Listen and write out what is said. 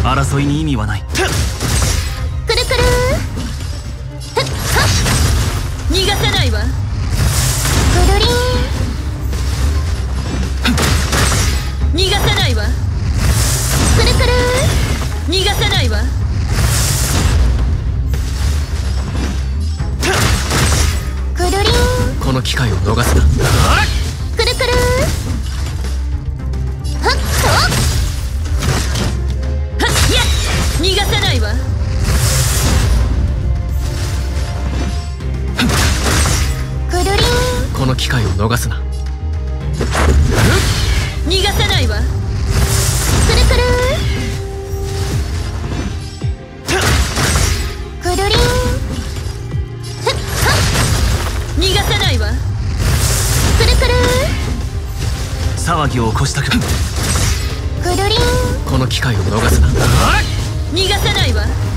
争いに意味はない。 くるくるふっはっ逃がさないわ。くるりん逃がさないわ。くるくる逃がさないわ。くるりんこの機会を逃すな。 くるくるはっとはっやっ逃がさないわ。くるりんこの機会を逃すな。 逃がさないわ。くるくるくるりんふっはっ逃がさないわ。くるくる騒ぎを起こしたく。 くるりんこの機会を逃すな。 逃がさないわ。